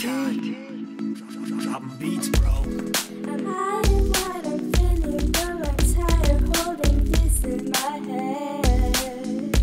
Dropping beats, bro. I'm high and wide, I'm feeling though I'm tired, holding this in my head.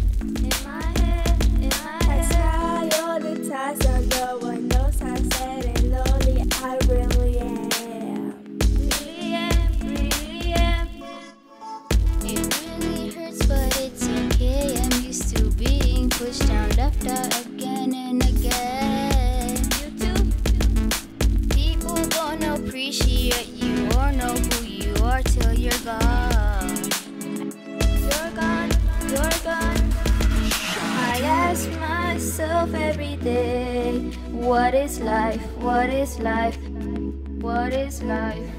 I try all the times, so no one knows how sad and lonely I really am. Really am. It really hurts, but it's okay. I'm used to being pushed down, left out again and again. You too. People gonna appreciate you or know who you are till you're gone. You're gone, you're gone. I ask myself every day, what is life? What is life? What is life?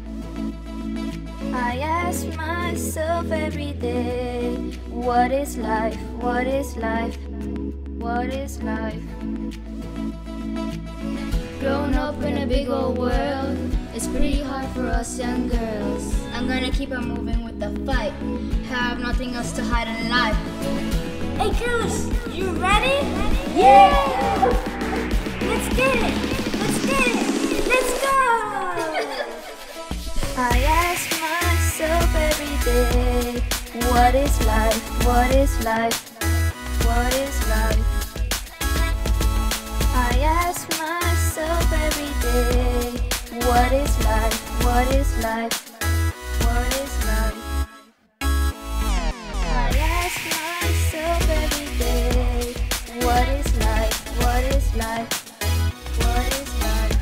I ask myself every day, what is life? What is life? What is life? Growing up in a big old world, it's pretty hard for us young girls. I'm gonna keep on moving with the fight, have nothing else to hide in life. Hey girls, you ready? Yeah! Let's get it! Let's get it! Let's go! I ask myself every day, what is life? What is life? What is life? I ask myself every day, what is life? What is life? What is life? I ask myself every day, what is life? What is life? What is life?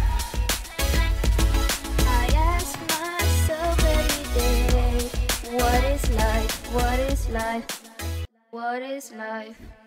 I ask myself every day, what is life? What is life? What is life?